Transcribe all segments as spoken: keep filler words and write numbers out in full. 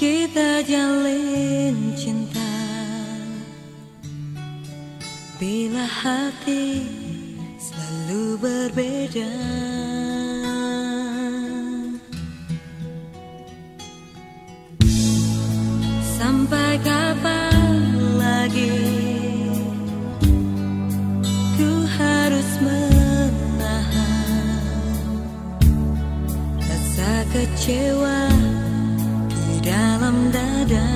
kita jalin cinta, bila hati selalu berbeda. Sampai kapan lagi ku harus menahan rasa kecewa di dalam dada.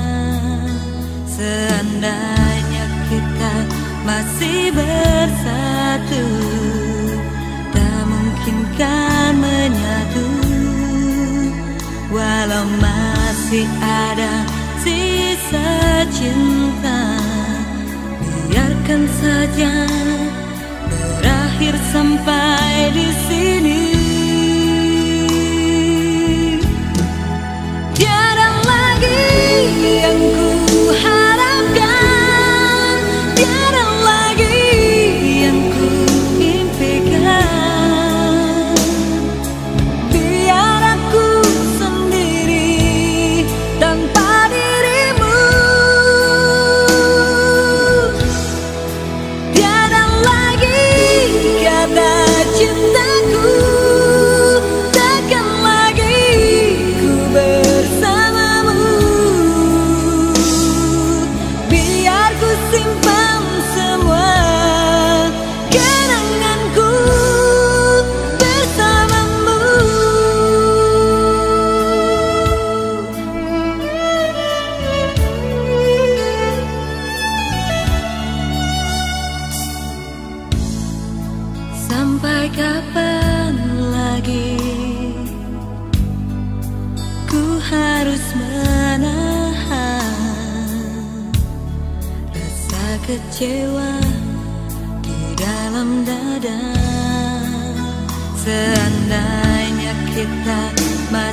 Seandainya kita masih bersatu, tak mungkin kan menyatu. Walau masih ada sisa cinta, biarkan saja berakhir sampai di sini. Tiada lagi yang ku harapkan, tiada lagi yang ku impikan. Biar aku sendiri tanpa dirimu. Tiada lagi kata cintaku, takkan lagi ku bersamamu. Biar ku simpan semua kenanganku bersamamu. Sampai kapan lagi ku harus menahan rasa kecewa di dalam dada. Seandainya kita masih